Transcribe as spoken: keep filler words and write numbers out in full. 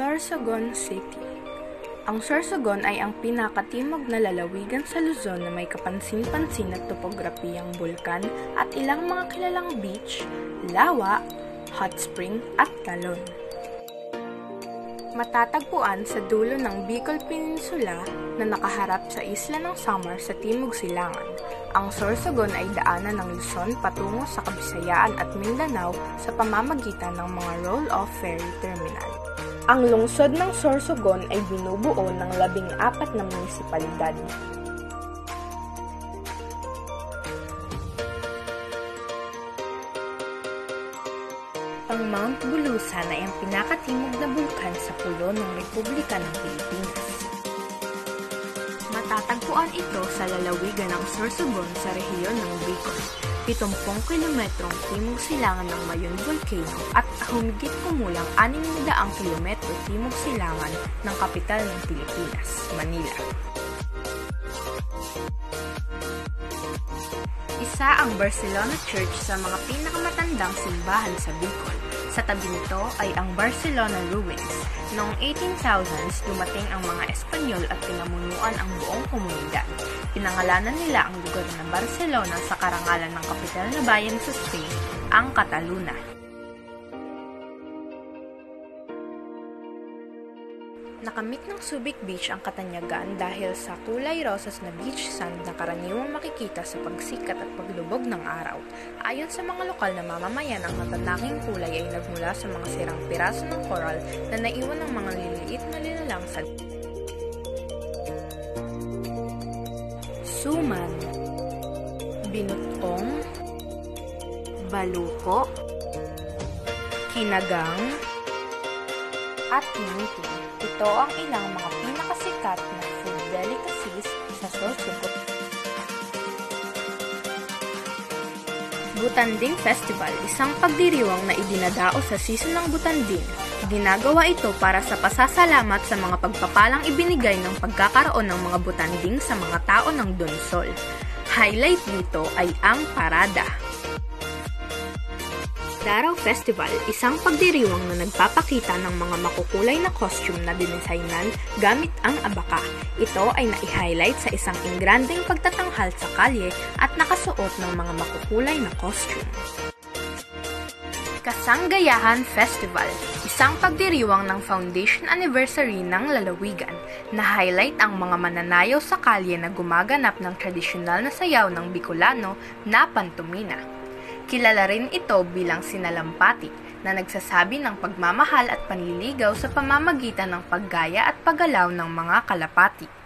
Sorsogon City. Ang Sorsogon ay ang pinakatimog na lalawigan sa Luzon na may kapansin-pansin na topograpiyang bulkan at ilang mga kilalang beach, lawa, hot spring at talon. Matatagpuan sa dulo ng Bicol Peninsula na nakaharap sa isla ng Samar sa Timog Silangan. Ang Sorsogon ay daanan ng Luzon patungo sa Kabisayaan at Mindanao sa pamamagitan ng mga roll-off ferry terminal. Ang lungsod ng Sorsogon ay binubuo ng labing apat na munisipalidad. Ang Mount Bulusan ay ang pinakatimog na bulkan sa pulo ng Republika ng Pilipinas. Matatagpuan ito sa lalawigan ng Sorsogon sa rehiyon ng Bicol, pitongpong kilometrong timog silangan ng Mayon Volcano at humigit kumulang anim na daang kilometro timog silangan ng kapital ng Pilipinas, Manila. Isa ang Barcelona Church sa mga pinakamatandang simbahan sa Bicol. Sa tabi nito ay ang Barcelona Ruins. Noong eighteen thousands, dumating ang mga Espanyol at pinamunuan ang buong komunidad. Pinangalanan nila ang lugar na Barcelona sa karangalan ng kapital na bayan sa Spain, ang Cataluna. Nakamit ng Subic Beach ang katanyagan dahil sa kulay rosas na beach sand na karaniwang makikita sa pagsikat at paglubog ng araw. Ayon sa mga lokal na mamamayan, ang matataking kulay ay nagmula sa mga sirang piraso ng coral na naiwan ng mga liliit na nilalang sa suman, binutong, baluko, kinagang, at minti. Ito ang ilang mga pinakasikat na food delicacies sa Sorsogon. Butanding Festival, isang pagdiriwang na idinadao sa season ng butanding. Ginagawa ito para sa pasasalamat sa mga pagpapalang ibinigay ng pagkakaroon ng mga butanding sa mga tao ng Donsol. Highlight dito ay ang parada. Daraw Festival, isang pagdiriwang na nagpapakita ng mga makukulay na costume na dinesaynan gamit ang abaka. Ito ay nai-highlight sa isang ingrandeng pagtatanghal sa kalye at nakasuot ng mga makukulay na costume. Kasanggayahan Festival, isang pagdiriwang ng foundation anniversary ng lalawigan na highlight ang mga mananayaw sa kalye na gumaganap ng tradisyonal na sayaw ng Bicolano na pantomina. Kilala rin ito bilang sinalampati na nagsasabi ng pagmamahal at panliligaw sa pamamagitan ng paggaya at paggalaw ng mga kalapati.